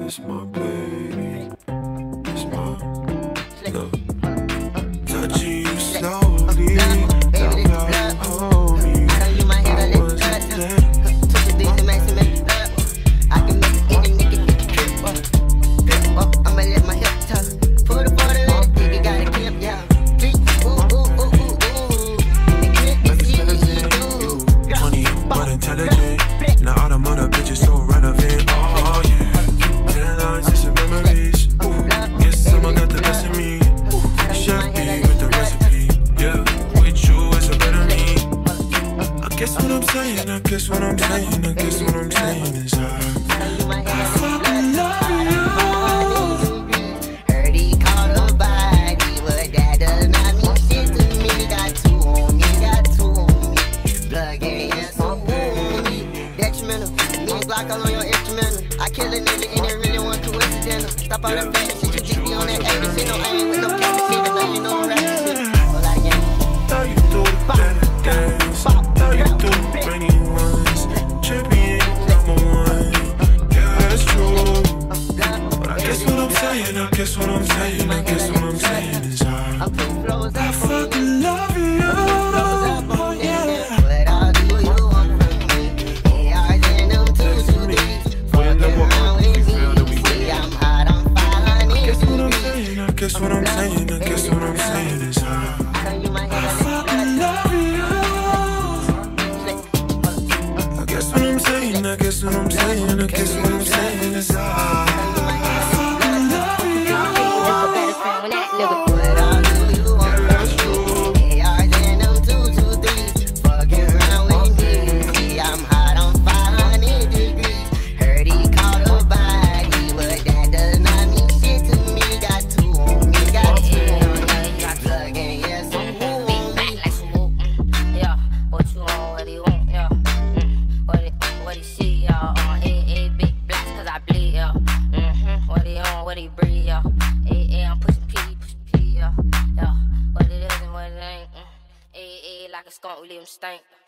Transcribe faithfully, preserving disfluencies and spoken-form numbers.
It's my baby. It's my love. Touching you slowly. Now you hold me. I wasn't there. I can make any nigga get the trip up. Trip up, I'ma let my hip tuck. Put a photo in the nigga, got a clip, yeah. Ooh, ooh, ooh, ooh, ooh. The clip is easy, twenty, but intelligent. Now all them other bitches so relevant. Oh yeah. Ten lines and some memories. Guess someone got the best of me. Chef B with the recipe. Yeah, with you it's a better me. I guess what I'm saying, I guess what I'm saying, I guess what I'm saying is I I fucking love you. Heard he called a body, but that does not mean shit to me. Got two on me, got two on me. Plug in, yes, I'm on me. Detrimental, means block all on your instrumental. I kill a nigga and it really wasn't coincidental. Stop all that fashion shit, you think me on that A B C. No, I ain't with no cap shit, I know you know rap shit. All I get. Now you do the better dance. Now you do the many ones. Champion, number one. Yeah, that's true. But I guess what I'm saying, I guess what I'm saying, I guess what I'm saying is I I fucking love you. Oh yeah. What all do you want from me? A Rs and them two two threes. Fucking around with me. See, I'm hot, I'm fine. I guess what I'm saying, I guess what I'm saying, I guess what I'm saying is I I fucking love you. I guess what I'm saying, I guess what I'm saying, I guess what I'm saying is I I fucking love you. What all do you want from me? A Rs and them two two threes. Fucking around with me. See, I'm hot, I'm five hundred degrees. Heard he called a body, but that does not mean shit to me. Got two on me, got two on me. Plug in, yes, I'm on me. Yeah, what you want, what he want, yeah. Mm, what he, what he see, y'all. Uh, A, A, big blacks, cause I bleed, yeah. Mm-hmm, what he on, what he breathe, yeah. A, A, I'm pushing P, pushing P, yeah. Yeah, what it is and what it ain't. Mm. A, A, like a skunk, we leave him stank.